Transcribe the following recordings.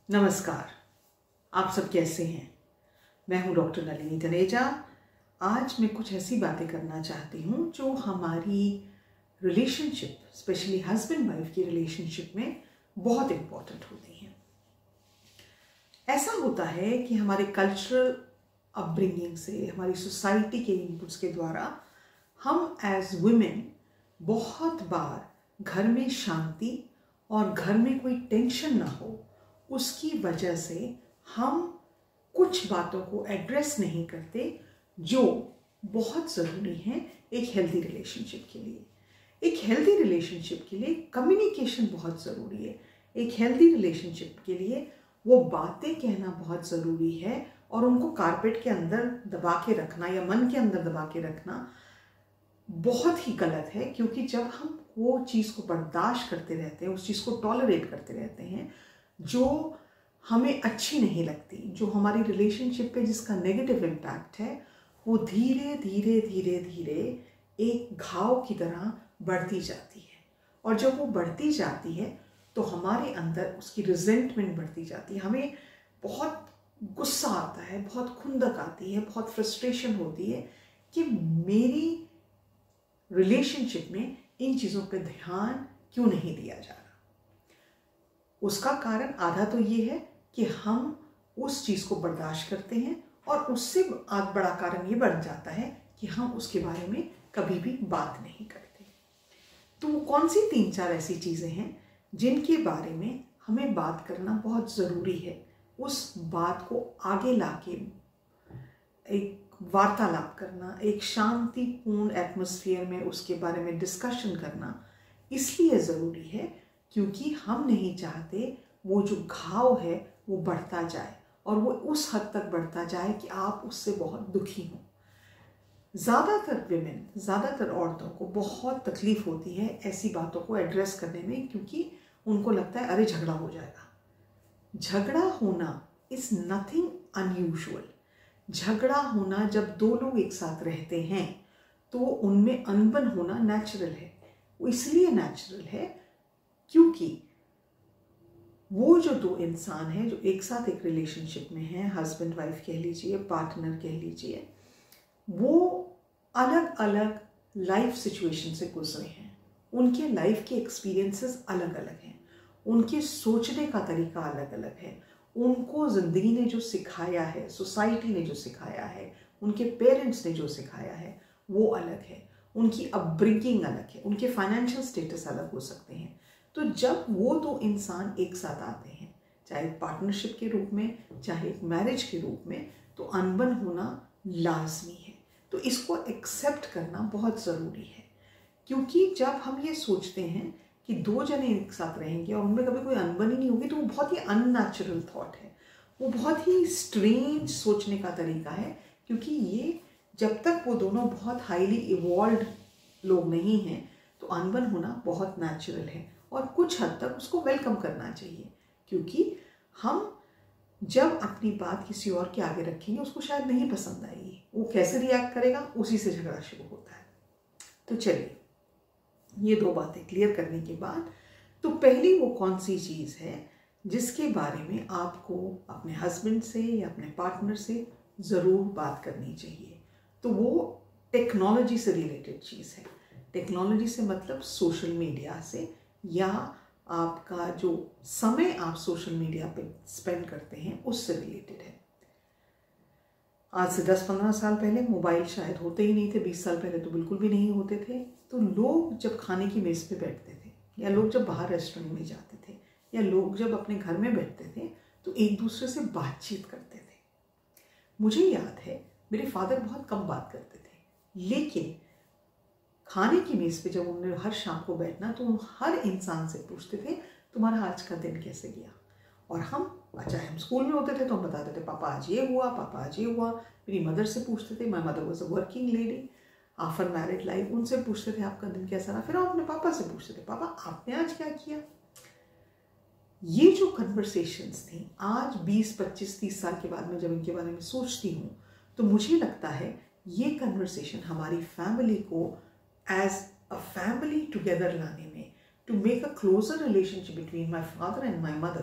नमस्कार। आप सब कैसे हैं? मैं हूं डॉक्टर नलिनी तनेजा। आज मैं कुछ ऐसी बातें करना चाहती हूं जो हमारी रिलेशनशिप, स्पेशली हस्बैंड वाइफ की रिलेशनशिप में बहुत इम्पॉर्टेंट होती हैं। ऐसा होता है कि हमारे कल्चरल अपब्रिंगिंग से, हमारी सोसाइटी के इनपुट्स के द्वारा हम एज वुमेन बहुत बार घर में शांति और घर में कोई टेंशन ना हो, उसकी वजह से हम कुछ बातों को एड्रेस नहीं करते जो बहुत ज़रूरी हैं एक हेल्दी रिलेशनशिप के लिए। एक हेल्दी रिलेशनशिप के लिए कम्युनिकेशन बहुत ज़रूरी है। एक हेल्दी रिलेशनशिप के लिए वो बातें कहना बहुत ज़रूरी है और उनको कारपेट के अंदर दबा के रखना या मन के अंदर दबा के रखना बहुत ही गलत है। क्योंकि जब हम वो चीज़ को बर्दाश्त करते रहते हैं, उस चीज़ को टॉलरेट करते रहते हैं जो हमें अच्छी नहीं लगती, जो हमारी रिलेशनशिप पे जिसका नेगेटिव इम्पैक्ट है, वो धीरे धीरे धीरे धीरे एक घाव की तरह बढ़ती जाती है। और जब वो बढ़ती जाती है तो हमारे अंदर उसकी रिजेंटमेंट बढ़ती जाती है। हमें बहुत गुस्सा आता है, बहुत खुंदक आती है, बहुत फ्रस्ट्रेशन होती है कि मेरी रिलेशनशिप में इन चीज़ों पे ध्यान क्यों नहीं दिया जा रहा। उसका कारण आधा तो ये है कि हम उस चीज़ को बर्दाश्त करते हैं और उससे बड़ा कारण ये बन जाता है कि हम उसके बारे में कभी भी बात नहीं करते। तो कौन सी 3-4 ऐसी चीज़ें हैं जिनके बारे में हमें बात करना बहुत ज़रूरी है। उस बात को आगे लाके एक वार्तालाप करना, एक शांतिपूर्ण एटमॉस्फेयर में उसके बारे में डिस्कशन करना इसलिए ज़रूरी है क्योंकि हम नहीं चाहते वो जो घाव है वो बढ़ता जाए और वो उस हद तक बढ़ता जाए कि आप उससे बहुत दुखी हों। ज़्यादातर औरतों को बहुत तकलीफ़ होती है ऐसी बातों को एड्रेस करने में, क्योंकि उनको लगता है अरे झगड़ा हो जाएगा। झगड़ा होना इज़ नथिंग अनयूजुअल। झगड़ा होना, जब दो लोग एक साथ रहते हैं तो उनमें अनबन होना नेचुरल है। वो इसलिए नेचुरल है क्योंकि वो जो दो इंसान हैं जो एक साथ एक रिलेशनशिप में हैं, हस्बैंड वाइफ कह लीजिए, पार्टनर कह लीजिए, वो अलग अलग लाइफ सिचुएशन से गुजरे हैं। उनके लाइफ के एक्सपीरियंसेस अलग अलग हैं, उनके सोचने का तरीका अलग अलग है, उनको ज़िंदगी ने जो सिखाया है, सोसाइटी ने जो सिखाया है, उनके पेरेंट्स ने जो सिखाया है वो अलग है, उनकी अपब्रिंगिंग अलग है, उनके फाइनेंशियल स्टेटस अलग हो सकते हैं। तो जब वो दो इंसान एक साथ आते हैं, चाहे पार्टनरशिप के रूप में, चाहे एक मैरिज के रूप में, तो अनबन होना लाजमी है। तो इसको एक्सेप्ट करना बहुत ज़रूरी है। क्योंकि जब हम ये सोचते हैं कि दो जने एक साथ रहेंगे और उनमें कभी कोई अनबन ही नहीं होगी, तो वो बहुत ही अननेचुरल थॉट है, वो बहुत ही स्ट्रेंज सोचने का तरीका है। क्योंकि ये जब तक वो दोनों बहुत हाईली इवॉल्व्ड लोग नहीं हैं तो अनबन होना बहुत नेचुरल है और कुछ हद तक उसको वेलकम करना चाहिए। क्योंकि हम जब अपनी बात किसी और के आगे रखेंगे उसको शायद नहीं पसंद आएगी, वो कैसे रिएक्ट करेगा उसी से झगड़ा शुरू होता है। तो चलिए, ये दो बातें क्लियर करने के बाद, तो पहली वो कौन सी चीज़ है जिसके बारे में आपको अपने हस्बैंड से या अपने पार्टनर से ज़रूर बात करनी चाहिए, तो वो टेक्नोलॉजी से रिलेटेड चीज़ है। टेक्नोलॉजी से मतलब सोशल मीडिया से, या आपका जो समय आप सोशल मीडिया पे स्पेंड करते हैं उससे रिलेटेड है। आज से 10-15 साल पहले मोबाइल शायद होते ही नहीं थे, 20 साल पहले तो बिल्कुल भी नहीं होते थे। तो लोग जब खाने की मेज़ पे बैठते थे, या लोग जब बाहर रेस्टोरेंट में जाते थे, या लोग जब अपने घर में बैठते थे, तो एक दूसरे से बातचीत करते थे। मुझे याद है मेरे फादर बहुत कम बात करते थे, लेकिन खाने की मेज़ पे जब उन्होंने हर शाम को बैठना तो हर इंसान से पूछते थे तुम्हारा आज का दिन कैसे गया। और हम, चाहे हम स्कूल में होते थे तो हम बताते थे पापा आज ये हुआ, पापा आज ये हुआ। मेरी मदर से पूछते थे, my mother was a working lady after married life, उनसे पूछते थे आपका दिन कैसा रहा। फिर हम अपने पापा से पूछते थे पापा आपने आज क्या किया। ये जो कन्वर्सेशंस थी, आज 20-25-30 साल के बाद में जब इनके बारे में सोचती हूँ तो मुझे लगता है ये कन्वर्सेशन हमारी फैमिली को एज अ फैमिली टुगेदर लाने में, to make a closer relationship between my father and my mother,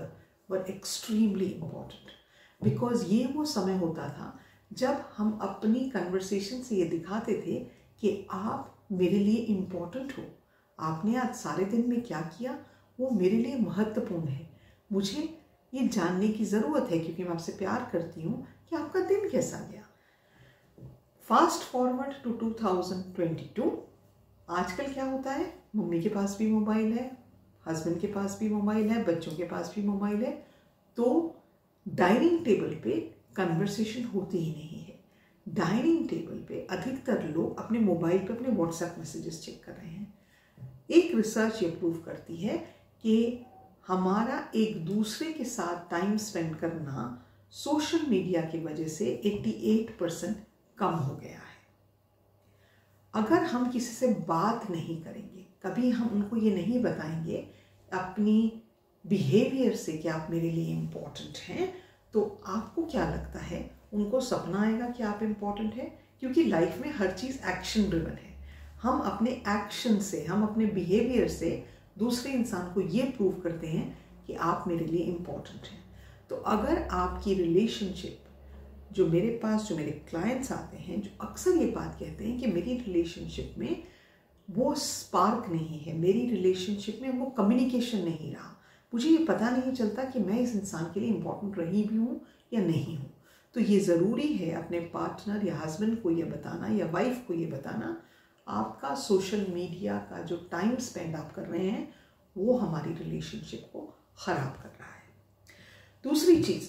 were extremely important, because ये वो समय होता था जब हम अपनी कन्वर्सेशन से ये दिखाते थे कि आप मेरे लिए इम्पॉर्टेंट हो, आपने आज सारे दिन में क्या किया वो मेरे लिए महत्वपूर्ण है, मुझे ये जानने की ज़रूरत है क्योंकि मैं आपसे प्यार करती हूँ कि आपका दिन कैसा गया। फास्ट फॉरवर्ड टू 2022, आजकल क्या होता है, मम्मी के पास भी मोबाइल है, हस्बैंड के पास भी मोबाइल है, बच्चों के पास भी मोबाइल है, तो डाइनिंग टेबल पे कन्वर्सेशन होती ही नहीं है। डाइनिंग टेबल पे अधिकतर लोग अपने मोबाइल पे अपने व्हाट्सएप मैसेजेस चेक कर रहे हैं। एक रिसर्च ये प्रूव करती है कि हमारा एक दूसरे के साथ टाइम स्पेंड करना सोशल मीडिया की वजह से 88% कम हो गया है। अगर हम किसी से बात नहीं करेंगे, कभी हम उनको ये नहीं बताएंगे अपनी बिहेवियर से कि आप मेरे लिए इम्पॉर्टेंट हैं, तो आपको क्या लगता है उनको सपना आएगा कि आप इम्पॉर्टेंट हैं? क्योंकि लाइफ में हर चीज़ एक्शन ड्रिवन है। हम अपने एक्शन से, हम अपने बिहेवियर से दूसरे इंसान को ये प्रूव करते हैं कि आप मेरे लिए इम्पॉर्टेंट हैं। तो अगर आपकी रिलेशनशिप, जो मेरे क्लाइंट्स आते हैं जो अक्सर ये बात कहते हैं कि मेरी रिलेशनशिप में वो स्पार्क नहीं है, मेरी रिलेशनशिप में वो कम्युनिकेशन नहीं रहा, मुझे ये पता नहीं चलता कि मैं इस इंसान के लिए इम्पोर्टेंट रही भी हूँ या नहीं हूँ, तो ये ज़रूरी है अपने पार्टनर या हस्बैंड को ये बताना या वाइफ को ये बताना, आपका सोशल मीडिया का जो टाइम स्पेंड आप कर रहे हैं वो हमारी रिलेशनशिप को ख़राब कर रहा है। दूसरी चीज़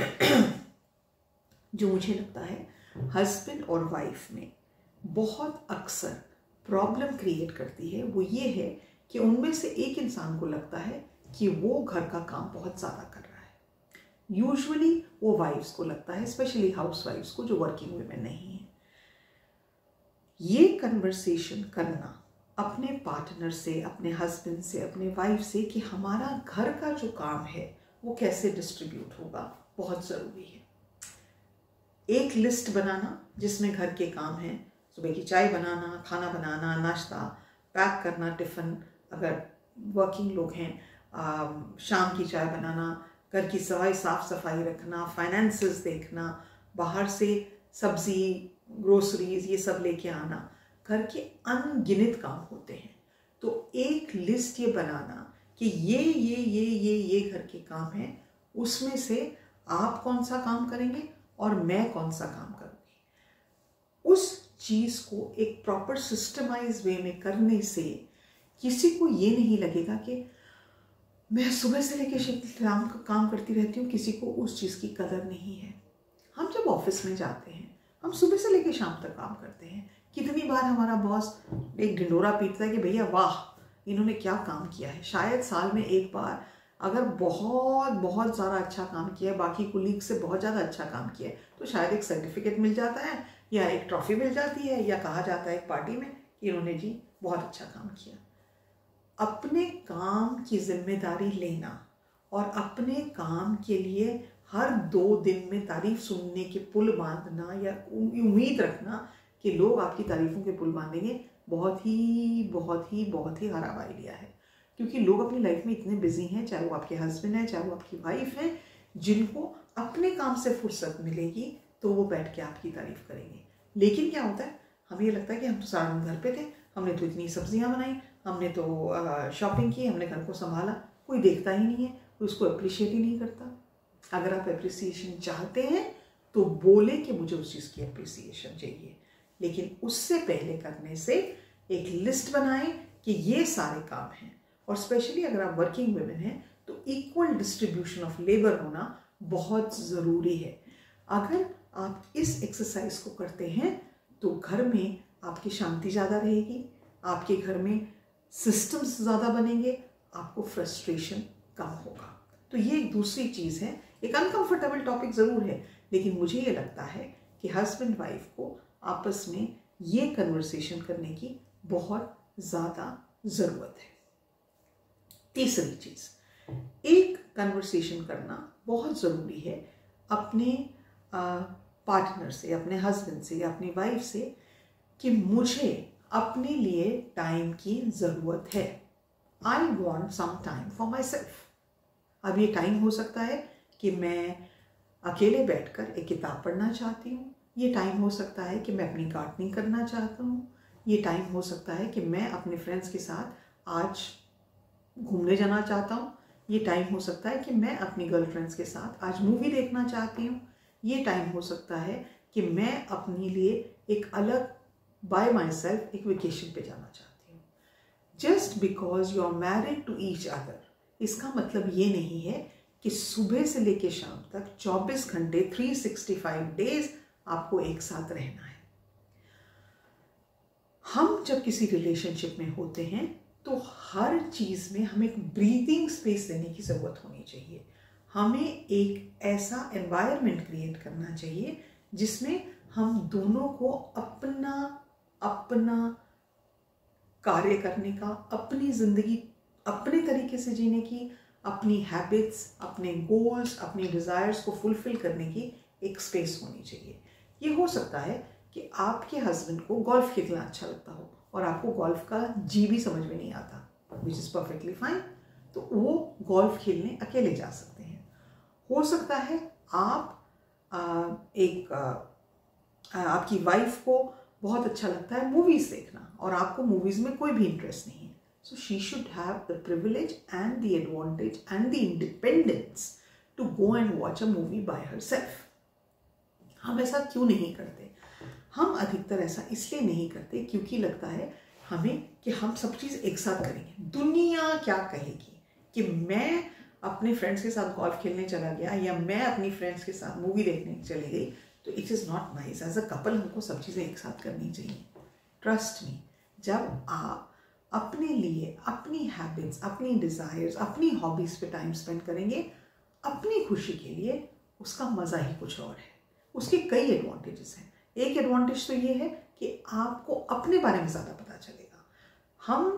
जो मुझे लगता है हस्बैंड और वाइफ में बहुत अक्सर प्रॉब्लम क्रिएट करती है, वो ये है कि उनमें से एक इंसान को लगता है कि वो घर का काम बहुत ज़्यादा कर रहा है। यूजुअली वो वाइफ्स को लगता है, स्पेशली हाउस वाइफ्स को जो वर्किंग वुमेन नहीं है। ये कन्वर्सेशन करना अपने पार्टनर से, अपने हस्बैंड से, अपने वाइफ से कि हमारा घर का जो काम है वो कैसे डिस्ट्रीब्यूट होगा, बहुत ज़रूरी है। एक लिस्ट बनाना जिसमें घर के काम हैं, सुबह की चाय बनाना, खाना बनाना, नाश्ता पैक करना, टिफ़िन अगर वर्किंग लोग हैं, शाम की चाय बनाना, घर की साफ़ सफाई रखना, फाइनेंसेस देखना, बाहर से सब्ज़ी, ग्रोसरीज ये सब लेके आना, घर के अनगिनत काम होते हैं। तो एक लिस्ट ये बनाना कि ये घर के काम हैं, उसमें से आप कौन सा काम करेंगे और मैं कौन सा काम करूँगी। उस चीज़ को एक प्रॉपर सिस्टमाइज वे में करने से किसी को ये नहीं लगेगा कि मैं सुबह से लेकर शाम का काम करती रहती हूँ, किसी को उस चीज़ की कदर नहीं है। हम जब ऑफिस में जाते हैं, हम सुबह से लेकर शाम तक काम करते हैं। कितनी बार हमारा बॉस एक ढिंडोरा पीटता है कि भैया वाह इन्होंने क्या काम किया है। शायद साल में एक बार अगर बहुत ज़्यादा अच्छा काम किया है, बाकी कुलीग से बहुत ज़्यादा अच्छा काम किया है, तो शायद एक सर्टिफिकेट मिल जाता है या एक ट्रॉफी मिल जाती है या कहा जाता है एक पार्टी में कि इन्होंने जी बहुत अच्छा काम किया। अपने काम की जिम्मेदारी लेना और अपने काम के लिए हर 2 दिन में तारीफ सुनने के पुल बांधना या उम्मीद रखना कि लोग आपकी तारीफों के पुल बांधेंगे, बहुत ही खराब आइडिया है। क्योंकि लोग अपनी लाइफ में इतने बिजी हैं, चाहे वो आपके हस्बैंड है, चाहे वो आपकी वाइफ है, जिनको अपने काम से फुर्सत मिलेगी तो वो बैठ के आपकी तारीफ करेंगे। लेकिन क्या होता है, हमें ये लगता है कि हम तो सारा दिन घर पे थे, हमने तो इतनी सब्जियां बनाई, हमने तो शॉपिंग की, हमने घर को संभाला, कोई देखता ही नहीं है, कोई उसको अप्रिशिएट ही नहीं करता। अगर आप अप्रिसिएशन चाहते हैं तो बोले कि मुझे उस चीज़ की अप्रिसिएशन चाहिए, लेकिन उससे पहले करने से एक लिस्ट बनाएं कि ये सारे काम हैं। और स्पेशली अगर आप वर्किंग वुमेन हैं तो इक्वल डिस्ट्रीब्यूशन ऑफ लेबर होना बहुत ज़रूरी है। अगर आप इस एक्सरसाइज को करते हैं तो घर में आपकी शांति ज़्यादा रहेगी, आपके घर में सिस्टम्स ज़्यादा बनेंगे, आपको फ्रस्ट्रेशन कम होगा। तो ये एक दूसरी चीज़ है, एक अनकंफर्टेबल टॉपिक ज़रूर है, लेकिन मुझे ये लगता है कि हस्बैंड वाइफ को आपस में ये कन्वर्सेशन करने की बहुत ज़्यादा ज़रूरत है। तीसरी चीज़, एक कन्वर्सेशन करना बहुत ज़रूरी है अपने पार्टनर से, अपने हस्बैंड से या अपनी वाइफ से कि मुझे अपने लिए टाइम की ज़रूरत है। I want some time for my self. अब ये टाइम हो सकता है कि मैं अकेले बैठकर एक किताब पढ़ना चाहती हूँ, ये टाइम हो सकता है कि मैं अपनी गार्डनिंग करना चाहता हूँ, ये टाइम हो सकता है कि मैं अपने फ्रेंड्स के साथ आज घूमने जाना चाहता हूँ, ये टाइम हो सकता है कि मैं अपनी गर्लफ्रेंड्स के साथ आज मूवी देखना चाहती हूँ, ये टाइम हो सकता है कि मैं अपने लिए एक अलग बाय माई सेल्फ एक वेकेशन पे जाना चाहती हूँ। Just because you are married to each other, इसका मतलब ये नहीं है कि सुबह से लेकर शाम तक 24 घंटे 365 डेज आपको एक साथ रहना है। हम जब किसी रिलेशनशिप में होते हैं तो हर चीज़ में हमें एक ब्रीदिंग स्पेस देने की ज़रूरत होनी चाहिए। हमें एक ऐसा एनवायरनमेंट क्रिएट करना चाहिए जिसमें हम दोनों को अपना अपना कार्य करने का, अपनी ज़िंदगी अपने तरीके से जीने की, अपनी हैबिट्स, अपने गोल्स, अपनी डिज़ायर्स को फुलफ़िल करने की एक स्पेस होनी चाहिए। ये हो सकता है कि आपके हस्बैंड को गोल्फ खेलना अच्छा लगता हो और आपको गोल्फ का जी भी समझ में नहीं आता, विच इज़ परफेक्टली फाइन, तो वो गोल्फ खेलने अकेले जा सकते हैं। हो सकता है आप आपकी वाइफ को बहुत अच्छा लगता है मूवीज़ देखना और आपको मूवीज़ में कोई भी इंटरेस्ट नहीं है, so she should have the privilege and the advantage and the independence to go and watch a movie by herself. हम ऐसा क्यों नहीं करते? हम अधिकतर ऐसा इसलिए नहीं करते क्योंकि लगता है हमें कि हम सब चीज़ एक साथ करेंगे। दुनिया क्या कहेगी कि मैं अपने फ्रेंड्स के साथ गोल्फ खेलने चला गया या मैं अपनी फ्रेंड्स के साथ मूवी देखने चली गई, तो it is not nice. As a couple हमको सब चीज़ें एक साथ करनी चाहिए। ट्रस्ट मी, जब आप अपने लिए, अपनी हैबिट्स, अपनी डिज़ायर्स, अपनी हॉबीज़ पे टाइम स्पेंड करेंगे अपनी खुशी के लिए, उसका मज़ा ही कुछ और है। उसके कई एडवांटेजेस हैं। एक एडवांटेज तो ये है कि आपको अपने बारे में ज़्यादा पता चलेगा। हम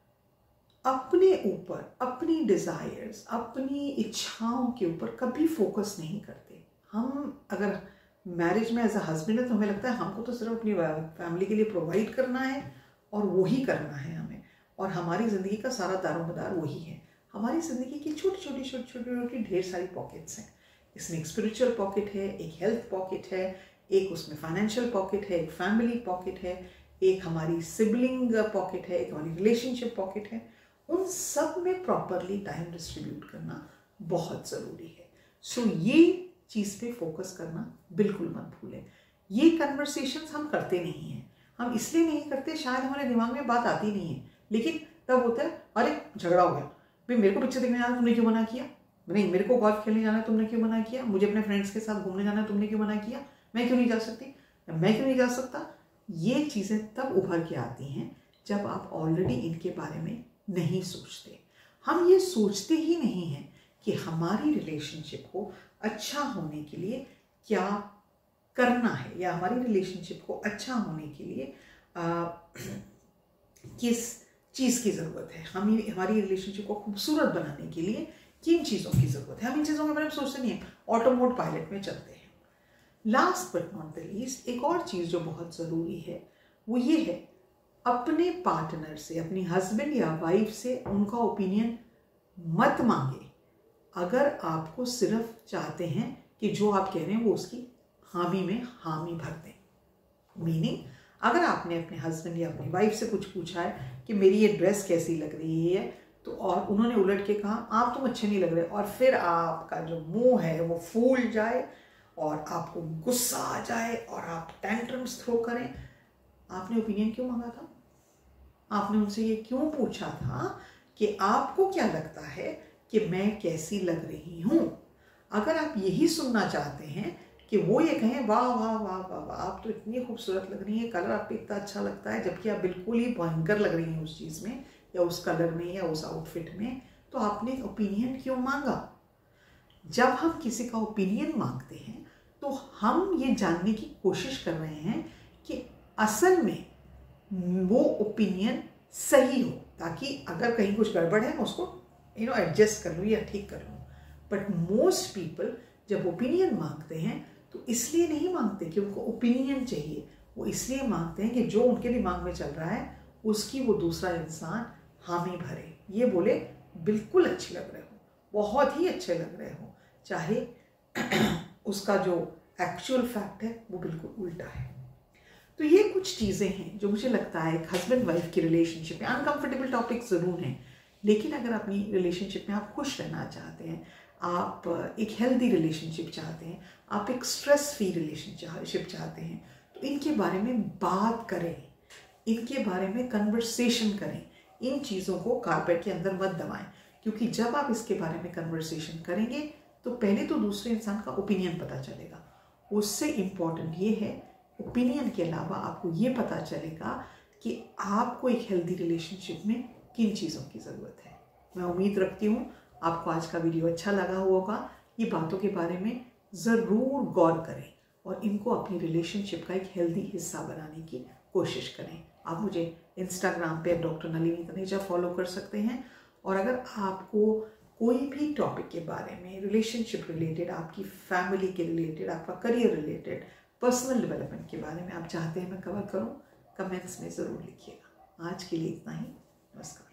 अपने ऊपर, अपनी डिज़ायर्स, अपनी इच्छाओं के ऊपर कभी फोकस नहीं करते। हम अगर मैरिज में एज अ हस्बैंड है तो हमें लगता है हमको तो सिर्फ अपनी फैमिली के लिए प्रोवाइड करना है और वही करना है हमें, और हमारी ज़िंदगी का सारा दारोमदार वही है। हमारी ज़िंदगी की छोटी छोटी ढेर सारी पॉकेट्स हैं। इसमें एक स्पिरिचुअल पॉकेट है, एक हेल्थ पॉकेट है, एक उसमें फाइनेंशियल पॉकेट है, एक फैमिली पॉकेट है, एक हमारी सिबलिंग पॉकेट है, एक हमारी रिलेशनशिप पॉकेट है। उन सब में प्रॉपरली टाइम डिस्ट्रीब्यूट करना बहुत ज़रूरी है। सो ये चीज़ पे फोकस करना बिल्कुल मत भूलें। ये कन्वर्सेशंस हम करते नहीं हैं। हम इसलिए नहीं करते, शायद हमारे दिमाग में बात आती नहीं है, लेकिन तब होता है अरे झगड़ा हो गया, भाई मेरे को पिक्चर देखने जाना तुमने क्यों मना किया, नहीं मेरे को गोल्फ खेलने जाना है तुमने क्यों मना किया, मुझे अपने फ्रेंड्स के साथ घूमने जाना है तुमने क्यों मना किया, मैं क्यों नहीं जा सकती, मैं क्यों नहीं जा सकता। ये चीज़ें तब उभर के आती हैं जब आप ऑलरेडी इनके बारे में नहीं सोचते। हम ये सोचते ही नहीं हैं कि हमारी रिलेशनशिप को अच्छा होने के लिए क्या करना है, या हमारी रिलेशनशिप को अच्छा होने के लिए किस चीज़ की ज़रूरत है, हमारी रिलेशनशिप को खूबसूरत बनाने के लिए किन चीज़ों की ज़रूरत है। हम इन चीज़ों के बारे में सोचते नहीं हैं, ऑटो मोड पायलट में चलते हैं। Last but not the least, एक और चीज़ जो बहुत ज़रूरी है वो ये है, अपने पार्टनर से, अपनी हस्बैंड या वाइफ से उनका ओपिनियन मत मांगे अगर आपको सिर्फ चाहते हैं कि जो आप कह रहे हैं वो उसकी हामी में हामी भर दें। मीनिंग, अगर आपने अपने हस्बैंड या अपनी वाइफ से कुछ पूछा है कि मेरी ये ड्रेस कैसी लग रही है, तो और उन्होंने उलट के कहा आप तुम अच्छे नहीं लग रहे, और फिर आपका जो मुंह है वो फूल जाए और आपको गुस्सा आ जाए और आप टेंट्रम्स थ्रो करें, आपने ओपिनियन क्यों मांगा था? आपने उनसे ये क्यों पूछा था कि आपको क्या लगता है कि मैं कैसी लग रही हूँ? अगर आप यही सुनना चाहते हैं कि वो ये कहें वाह वाह वाह वाह वाह आप तो इतनी खूबसूरत लग रही हैं, कलर आप पे इतना अच्छा लगता है, जबकि आप बिल्कुल ही भयंकर लग रही हैं उस चीज़ में या उस कलर में या उस आउटफिट में, तो आपने ओपिनियन क्यों मांगा? जब हम किसी का ओपिनियन मांगते हैं तो हम ये जानने की कोशिश कर रहे हैं कि असल में वो ओपिनियन सही हो, ताकि अगर कहीं कुछ गड़बड़ है मैं उसको एडजस्ट कर लूँ या ठीक कर लूँ। बट मोस्ट पीपल जब ओपिनियन मांगते हैं तो इसलिए नहीं मांगते कि उनको ओपिनियन चाहिए, वो इसलिए मांगते हैं कि जो उनके दिमाग में चल रहा है उसकी वो दूसरा इंसान हामी भरे, ये बोले बिल्कुल अच्छी लग रहे हो, बहुत ही अच्छे लग रहे हो, चाहे उसका जो एक्चुअल फैक्ट है वो बिल्कुल उल्टा है। तो ये कुछ चीज़ें हैं जो मुझे लगता है एक हस्बैंड वाइफ की रिलेशनशिप में अनकंफर्टेबल टॉपिक ज़रूर हैं, लेकिन अगर अपनी रिलेशनशिप में आप खुश रहना चाहते हैं, आप एक हेल्दी रिलेशनशिप चाहते हैं, आप एक स्ट्रेस फ्री रिलेशनशिप चाहते हैं, तो इनके बारे में बात करें, इनके बारे में कन्वर्सेशन करें। इन चीज़ों को कारपेट के अंदर मत दबाएं, क्योंकि जब आप इसके बारे में कन्वर्सेशन करेंगे तो पहले तो दूसरे इंसान का ओपिनियन पता चलेगा, उससे इम्पॉर्टेंट ये है ओपिनियन के अलावा आपको ये पता चलेगा कि आपको एक हेल्दी रिलेशनशिप में किन चीज़ों की ज़रूरत है। मैं उम्मीद रखती हूँ आपको आज का वीडियो अच्छा लगा होगा। ये बातों के बारे में ज़रूर गौर करें और इनको अपनी रिलेशनशिप का एक हेल्दी हिस्सा बनाने की कोशिश करें। आप मुझे इंस्टाग्राम पे डॉक्टर नलिनी तनेजा फॉलो कर सकते हैं, और अगर आपको कोई भी टॉपिक के बारे में रिलेशनशिप रिलेटेड, आपकी फैमिली के रिलेटेड, आपका करियर रिलेटेड, पर्सनल डेवलपमेंट के बारे में आप चाहते हैं मैं कवर करूं, कमेंट्स में ज़रूर लिखिएगा। आज के लिए इतना ही। नमस्कार।